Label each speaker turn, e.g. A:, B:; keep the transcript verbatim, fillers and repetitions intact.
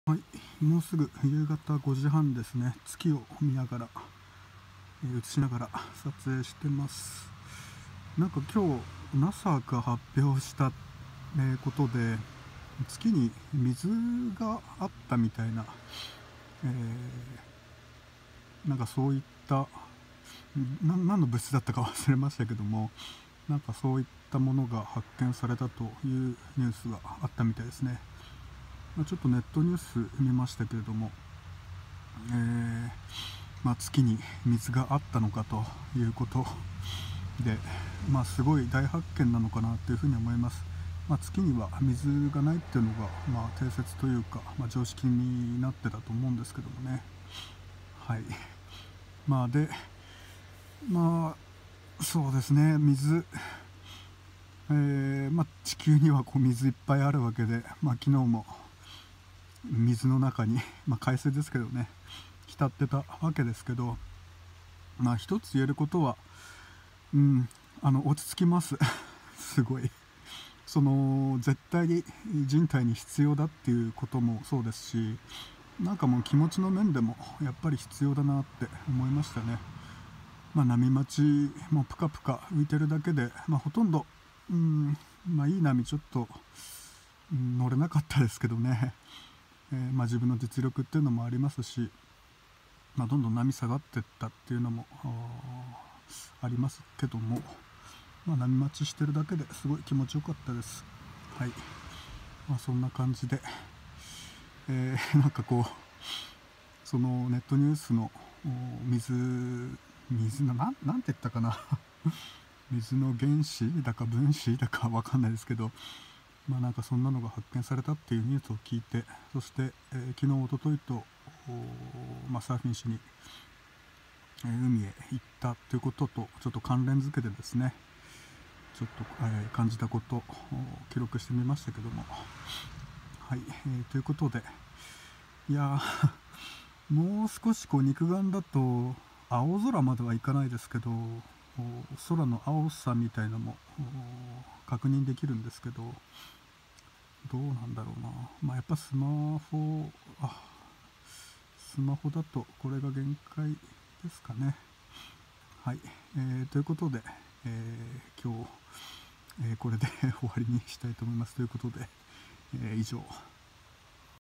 A: はい、もうすぐ夕方ごじはんですね。月を見ながら、えー映しながら撮影してます。なんか今日 ナサ が発表した、えーことで、月に水があったみたいな、えーなんかそういった、な何の物質だったか忘れましたけども、なんかそういったものが発見されたというニュースがあったみたいですね。まあちょっとネットニュース見ましたけれども、えーまあ、月に水があったのかということで、まあ、すごい大発見なのかなというふうに思います。まあ、月には水がないっていうのが、まあ、定説というか、まあ、常識になってたと思うんですけどもね。はい。まあで、まあそうですね、水、えーまあ、地球にはこう水いっぱいあるわけで、まあ、昨日も水の中に、まあ、海水ですけどね、浸ってたわけですけど、まあ一つ言えることは、うん、あの落ち着きますすごい。その絶対に人体に必要だっていうこともそうですし、なんかもう気持ちの面でもやっぱり必要だなって思いましたね。まあ、波待ちもプカプカ浮いてるだけで、まあ、ほとんど、うん、まあ、いい波ちょっと、うん、乗れなかったですけどね、えーまあ、自分の実力っていうのもありますし、まあ、どんどん波下がってったっていうのもありますけども、まあ、波待ちしてるだけですごい気持ちよかったです。はい。まあ、そんな感じで、えーなんかこう、そのネットニュースの水、水の、なん、なんて言ったかな水の原子だか分子だかわかんないですけど、まあなんかそんなのが発見されたっていうニュースを聞いて、そして、えー昨日、おとといと、まあ、サーフィンしに、えー海へ行ったということとちょっと関連づけてですね、ちょっと、えー感じたことを記録してみましたけども、はい、えーということで、いやーもう少しこう肉眼だと青空まではいかないですけど、空の青さみたいのも確認できるんですけど、どうなんだろうな、まあ、やっぱスマホあスマホだとこれが限界ですかね。はい、えーということで、えー今日、えーこれで終わりにしたいと思います。ということで、えー以上